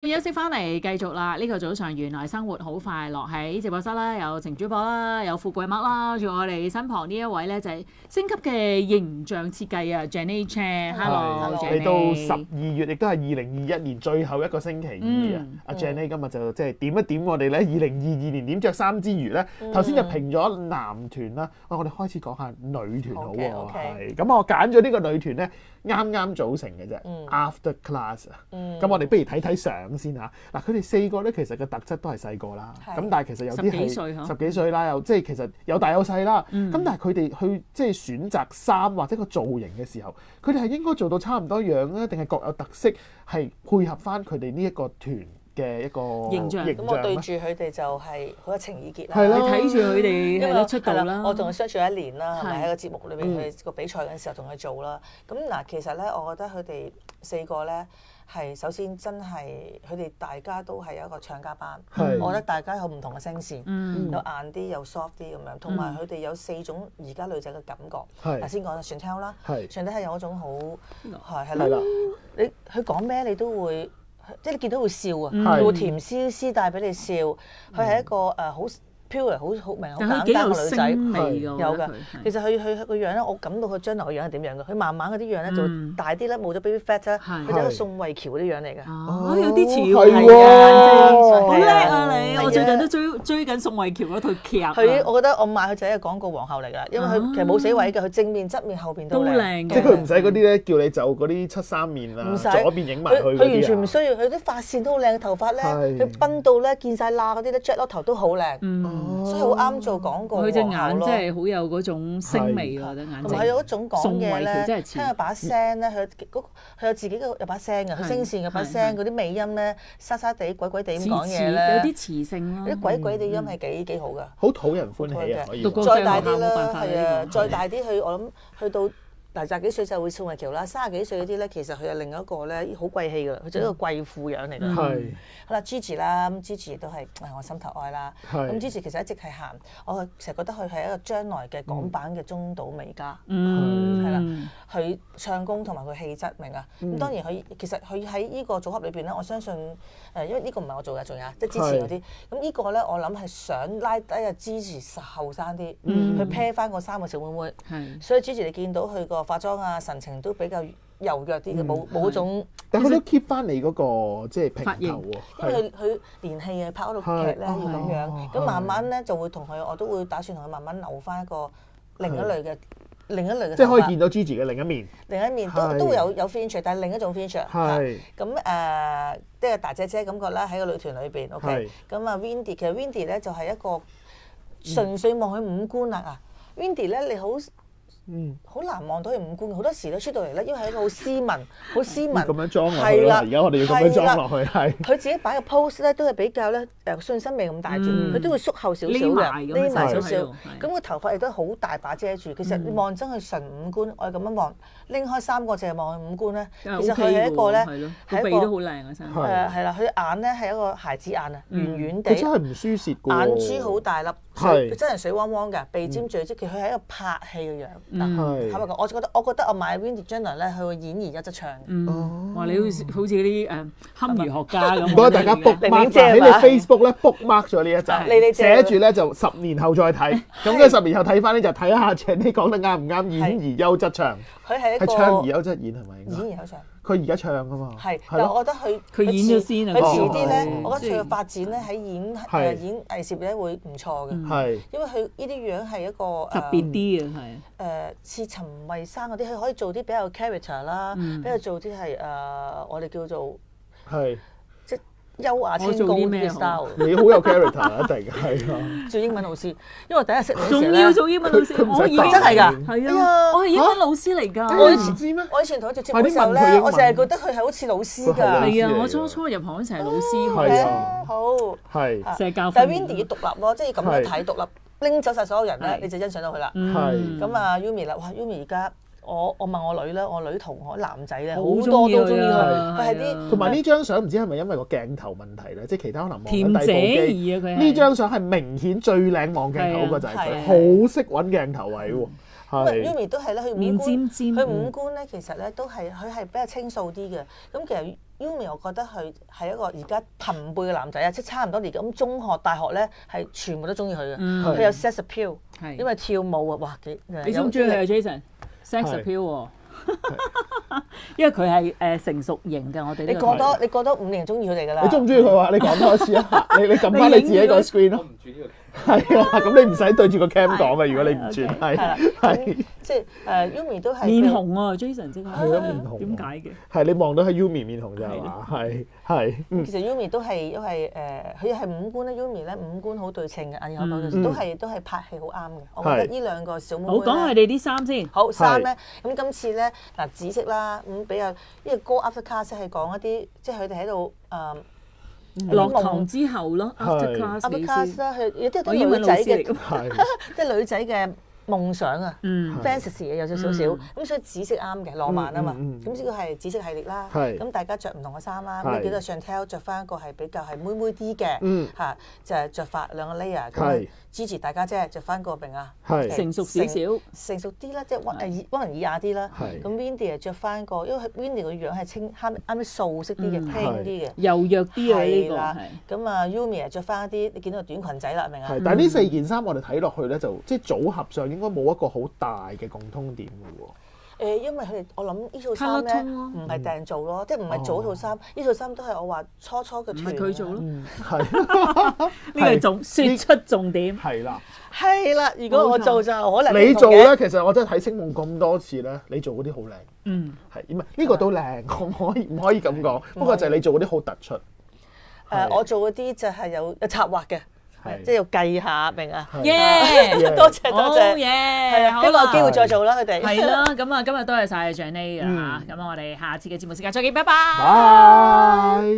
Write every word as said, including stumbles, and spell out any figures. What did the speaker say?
休息翻嚟繼續啦！呢、這個早上原來生活好快樂喺直播室啦，有程主播啦，有富貴麥啦，仲有我哋身旁呢一位咧就係星級嘅形象設計啊 ，Jenny Chan。Hello， 嚟到十二月，亦都係二零二一年最後一個星期二啊！阿、嗯、Jenny 今日就即係點一點我哋咧，二零二二年點着衫之餘咧，頭先、嗯、就評咗男團啦。喂，我哋開始講下女團好喎。係、okay, 咁、okay. 我揀咗呢個女團咧，啱啱組成嘅啫、嗯、，After Class 啊。咁、嗯、我哋不如睇睇相先嚇。嗱，佢哋四個咧，其實嘅特質都係細個啦。咁但係其實有啲係十幾歲，十幾歲啦，又即係其實有大有細啦。咁、嗯、但係佢哋去即係選擇衫或者個造型嘅時候，佢哋係應該做到差唔多樣咧，定係各有特色，係配合翻佢哋呢一個團嘅一個形象。 咁我對住佢哋就係好有情意結啦。 係咯，你睇住佢哋係咯出道啦。 我同佢相處一年啦，係咪喺個節目裏邊佢個比賽嘅時候同佢做啦？咁嗱，其實咧，我覺得佢哋四個咧。係首先真係佢哋大家都係有一個唱家班，我覺得大家有唔同嘅聲線，嗯、有硬啲，有 soft 啲咁樣，同埋佢哋有四種而家女仔嘅感覺。頭先講咗 Chantel 啦 ，Chantel 係有嗰種好係係啦，你佢講咩你都會，即係你見到會笑啊，佢會甜絲絲帶俾你笑，佢係一個誒好。pure 好好明好簡單嘅女仔，有㗎。其實佢佢個樣咧，我感到佢將來個樣係點樣嘅。佢慢慢嗰啲樣咧就大啲咧，冇咗 baby fat 咧，佢就係一個宋慧喬嗰啲樣嚟嘅。 哦，有啲似喎，係啊，好叻啊你！我最近都追追緊宋慧喬嗰套劇。 佢我覺得我買佢就係一個廣告皇后嚟㗎，因為佢其實冇死位嘅，佢正面、側面、後邊都靚。 即係佢唔使嗰啲咧，叫你就嗰啲七三面啊，左邊影埋佢。 佢完全唔需要，佢啲髮線都好靚，頭髮咧佢崩到咧見曬罅嗰啲咧 jet 落頭都好靚。所以好啱做廣告。 佢隻眼真係好有嗰種星味啊！隻眼睛。 同埋有一種講嘢咧，聽佢把聲咧，佢嗰佢有自己嘅有把聲嘅，佢聲線嘅把聲，嗰啲尾音咧，沙沙地、鬼鬼地咁講嘢咧， 有啲磁性咯。 啲鬼鬼地音係幾幾好㗎。 好討人歡喜啊！可以。 再大啲啦，係啊，再大啲去，我諗去到。嗱，廿幾歲就會宋慧喬啦，三十幾歲嗰啲咧，其實佢係另一個咧，好貴氣㗎啦，佢就一個貴婦樣嚟㗎。係。好啦 ，Gigi 啦，咁 Gigi 亦都係我心頭愛啦。係。咁 Gigi 其實一直係行，我成日覺得佢係一個將來嘅港版嘅中島美嘉。嗯。係啦，佢唱功同埋佢氣質明啊。咁當然佢其實佢喺呢個組合裏邊咧，我相信誒，因為呢個唔係我做嘅，仲有即係支持嗰啲。咁呢個咧，我諗係想拉低啊 Gigi 後生啲，去 pair 翻個三個小妹妹。係。所以 Gigi 你見到佢個化妝啊，神情都比較柔弱啲嘅，冇冇嗰種。 但佢都 keep 翻你嗰個即係平頭喎。 因為佢佢連戲啊拍嗰套劇咧要咁樣，咁慢慢咧就會同佢，我都會打算同佢慢慢留翻一個另一類嘅另一類嘅。 即係可以見到 Gigi 嘅另一面。 另一面都都會有有 feature，但係另一種 feature。係。咁誒，即係大姐姐感覺啦，喺個女團裏邊 ，OK。咁啊 Windy 其實 Windy 咧就係一個純粹望佢五官啦啊 Windy 咧你好。嗯，好難望到佢五官，好多時咧出到嚟咧，因為係一個好斯文、好斯文咁樣裝落去啦。而家我哋要咁樣裝落去，係。 佢自己擺個 pose 咧，都係比較咧誒信心未咁大條，佢都會縮後少少嘅，匿埋少少。咁個頭髮亦都好大把遮住。其實你望真佢純五官，我哋咁樣望，拎開三個淨係望佢五官咧，其實佢係一個咧， 係一個鼻都好靚啊，真係。 誒係啦，佢眼咧係一個孩子眼啊，圓圓地。 佢真係唔輸蝕嘅。 眼珠好大粒，佢真係水汪汪㗎，鼻尖最即係佢係一個拍戲嘅樣。係，坦白講，我覺得我覺得我買 Wendy 將來咧，佢會演而優則唱。 嗯，哇！你好似好似啲誒堪輿學家咁。 唔該大家 book mark 喺你 Facebook 咧 book mark 咗呢一集，寫住咧就十年後再睇。咁跟住十年後睇翻咧就睇下 Jenny 講得啱唔啱，演而優則唱。 佢係一個係唱而優則演係咪？ 演而優唱。 佢而家唱㗎嘛？ 係，但係我覺得佢佢演咗先啊。 佢遲啲咧，我覺得佢嘅發展咧喺演誒演藝事業咧會唔錯嘅。係，因為佢呢啲樣係一個特別啲嘅係。 誒似陳慧珊嗰啲，佢可以做啲比較 character 啦，比較做啲係誒我哋叫做係即係優雅清高啲 style。 你好有 character 啊，一定係啊！ 做英文老師，因為我第一日識你嘅時候仲要做英文老師，我以前真係㗎， 係啊，我係英文老師嚟㗎。 我以前知咩？我以前同佢做節目嘅時候咧，我成日覺得佢係好似老師㗎。 係啊，我初初入行成係老師， 係啊，好係成日教。 但係 Wendy 要獨立咯，即係咁樣睇獨立。拎走晒所有人咧，你就欣賞到佢啦。係。咁啊 Yumi 啦，哇 Yumi 而家我我問我女咧，我女同學男仔咧好多都中意佢，佢係啲。 同埋呢張相唔知係咪因為個鏡頭問題咧？即係其他可能望緊甜第部機。 啊佢。 呢張相係明顯最靚望鏡頭個就係佢，好識揾鏡頭位喎。 係。Yumi 都係咧，佢五官， 尖尖。 佢五官咧其實咧都係佢係比較清素啲嘅。咁其實 Yumi 我覺得佢係一個而家朋輩嘅男仔啊，即係差唔多年咁中學、大學咧係全部都中意佢嘅。佢有 sex appeal，因為跳舞啊，哇幾你中唔中意佢啊 Jason？sex appeal 喎。因為佢係誒成熟型嘅，我哋你過多你過多五年中意佢哋㗎啦。 你中唔中意佢話？你講多次啊！你你撳翻你自己個 screen 咯。係啊，咁你唔使對住個 cam 講啊！如果你唔轉係係即係誒 Yumi 都係面紅啊 Jason 即係係咯面紅。 點解嘅？ 係你望到係 Yumi 面紅咋係嘛？係係。 其實 Yumi 都係因為誒佢係五官咧 Yumi 咧五官好對稱嘅，眼耳口鼻都係都係拍戲好啱嘅。我覺得呢兩個小妹妹好講佢哋啲衫先。 好衫咧，咁今次咧嗱紫色啦，咁比較呢個歌 After Class 係講一啲即係佢哋喺度誒。 落堂之後咯 ，after class 意思啦，佢有啲都女仔嘅，即係女仔嘅夢想啊，fantasy 有少少少，咁所以紫色啱嘅，浪漫啊嘛，咁呢個係紫色系列啦，咁大家着唔同嘅衫啦，咁幾個 Chantel 着翻一個係比較係妹妹啲嘅，嚇就係着髮兩個 layer 咁。Gigi 大家姐着翻個明啊， 成熟少少， 成熟啲啦，即係溫誒溫文爾雅啲啦。咁 Windy 誒着翻個，因為 Windy 個樣係清啱啱啲素色啲嘅，輕啲嘅， 柔弱啲啊呢個。 咁啊 Yumi 誒着翻一啲，你見到短裙仔啦，明啊？ 但係呢四件衫我哋睇落去咧，就即係組合上應該冇一個好大嘅共通點嘅喎。 誒，因為佢哋我諗呢套衫咧唔係訂做咯，即係唔係做套衫，呢套衫都係我話初初嘅團。 唔係佢做咯， 係呢個重説出重點。 係啦， 係啦，如果我做就可能你做咧，其實我真係睇星夢咁多次咧，你做嗰啲好靚。 嗯， 係唔係呢個都靚？可唔可以唔可以咁講？不過就係你做嗰啲好突出。 誒，我做嗰啲就係有有策劃嘅。即係要計下，明啊？ 耶！ 多謝多謝， 耶！ 係啊，希望有機會再做啦，佢哋。 係啦，咁啊，今日多謝晒 Jenny 啊，咁我哋下次嘅節目時間再見，拜拜。 拜。